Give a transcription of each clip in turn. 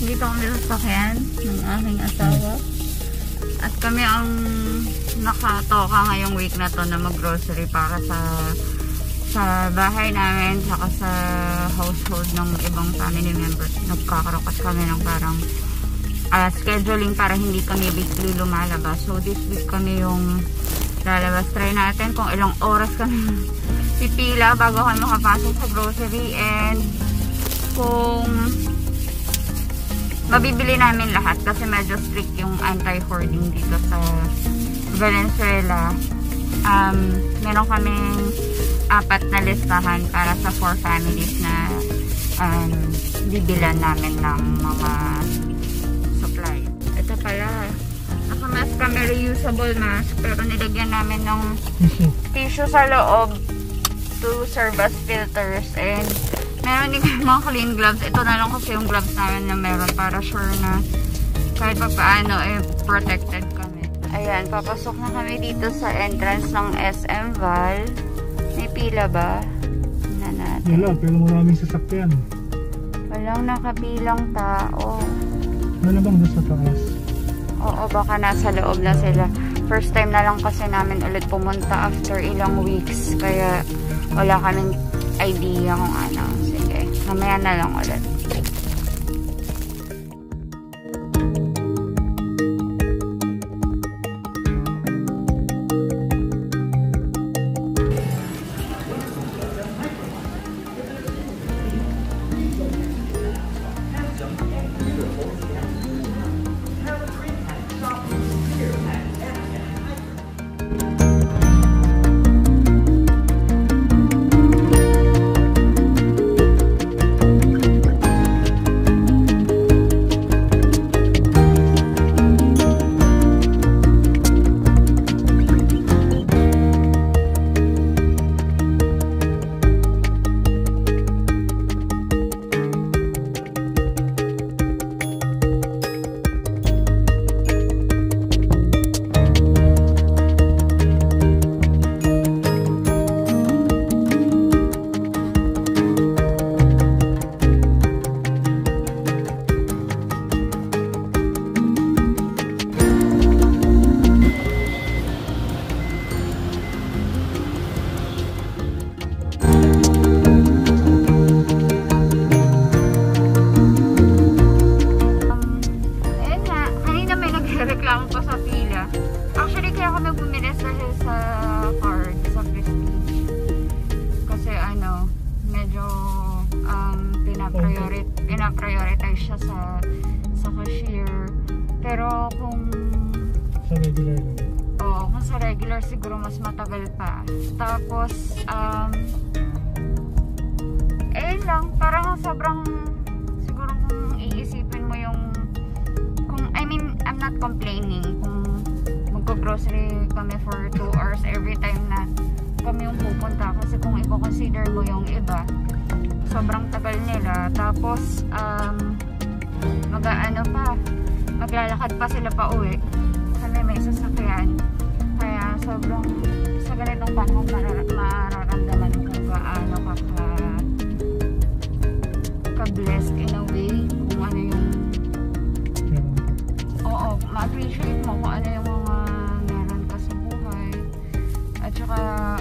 Dito kami sasakyan ng aking asawa. At kami ang nakatoka ngayong week na to na mag-grocery para sa bahay namin saka sa household ng ibang family members. Nagkakarokas kami ng parang scheduling para hindi kami weekly lumalabas. So this week kami yung lalabas. Try natin kung ilang oras kami pipila bago kami makapasok sa grocery and kung mabibili namin lahat kasi medyo strict yung anti-hoarding dito sa Valenzuela. Meron kaming 4 na listahan para sa 4 families na bibilan namin ng mga supply. Ito pala, naka-mask kami, reusable mask, pero nilagyan namin ng tissue sa loob to serve as filters, and meron din mga clean gloves. Ito na lang kasi yung gloves namin na meron para sure na kahit pa paano protected kami. Ayan, papasok na kami dito sa entrance ng SM Val. May pila ba? Tingnan natin. Wala, pero maraming sasakyan. Walang nakabilang tao. Wala bang doon sa taas? Oo, baka nasa loob na sila. First time na lang kasi namin ulit pumunta after ilang weeks. Kaya wala kaming idea kung ano. Sige, mamaya na lang ulit. Pinaprioritize siya sa cashier. Pero kung sa regular, kung sa regular siguro mas matagal pa. Tapos lang, parang sobrang siguro kung iisipin mo yung I'm not complaining kung magko-grocery kami for 2 hours every time na kami yung pupunta, kasi kung i-consider mo yung iba sobrang tagal nila, tapos maglalakad pa sila pa uwi, kami may sasakyan, kaya sobrang sa ganitong panahon mararamdaman kung gaano ka-blessed in a way, kung ano yung ma-appreciate mo kung ano yung mga meron ka sa buhay, at saka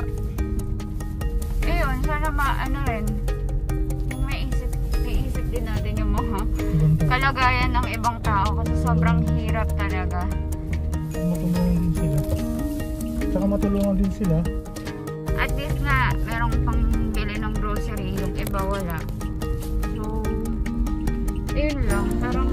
ayun, sana rin yung maiisip din natin yung mga kalagayan ng ibang tao, kasi sobrang hirap talaga. Matulungan din sila. Tsaka matulungan din sila. At least nga, merong pangbili ng grocery, yung iba wala. So, yun lang. Parang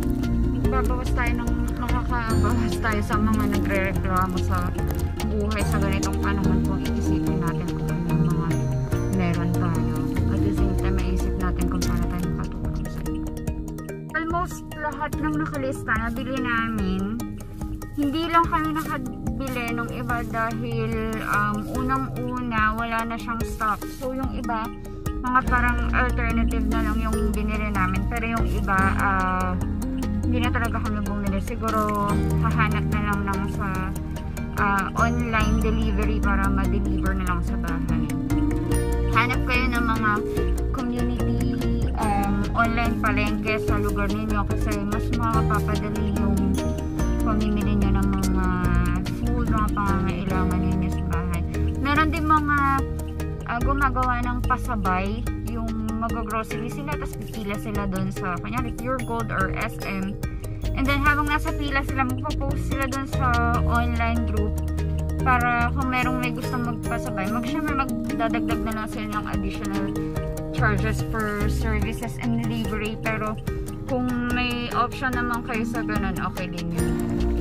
makakabawas tayo sa mga nagre-reklamo sa buhay sa ganitong panahon kung iisipin natin kung ano yung mga meron tayo. At the same time, maisip natin kung paano tayo makatulong sa iyo. Almost lahat ng nakalista nabili namin. Hindi lang kami nakabili ng iba dahil unang-una wala na siyang stock. So yung iba, mga parang alternative na lang yung binili namin. Pero yung iba, hindi na talaga kami bumili. Siguro hahanap na lang sa online delivery para ma-deliver na lang sa bahay. Hanap kayo ng mga community online palengke sa lugar lugar ninyo kasi mas makapapadali yung pamimili nyo ng mga food, mga pangangailangan ninyo sa bahay. Meron din mga gumagawa ng pasabay, yung mag-grocery sila tapos pipila sila doon sa kanyari Pure Gold or SM, and then habang nasa pila sila magpo-post sila doon sa online group para kung merong may gustong magpasabay, magdadagdag na lang sila ng additional charges for services and delivery. Pero kung may option naman kayo sa ganun, okay din yun.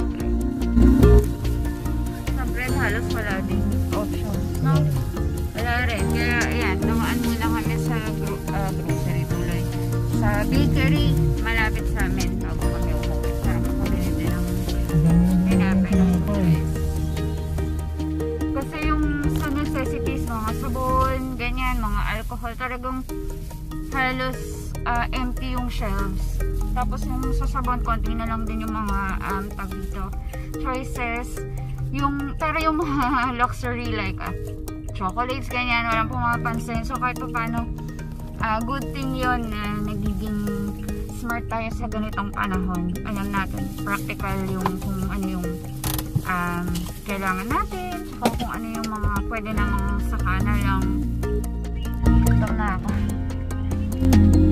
Sa bread halos wala din options, no? Wala rin. Kaya ayan, namaan muna kami sa grocery tuloy. Sa bakery, malapit sa amin. Bago kami umuwi para makabili din ng tinapay ng guys. Kasi yung sa necessities, mga sabon, ganyan, mga alcohol, talagang halos empty yung shelves. Tapos yung sa sabon, konti na lang din yung mga tag dito, choices. Pero yung mga luxury like chocolates, ganyan, walang pumapansin. So kahit pa paano, good thing yun na nagiging smart tayo sa ganitong panahon. Alam natin, practical yung kung ano yung kailangan natin, saka kung ano yung mga pwede namang saka na lang. Ito na ako.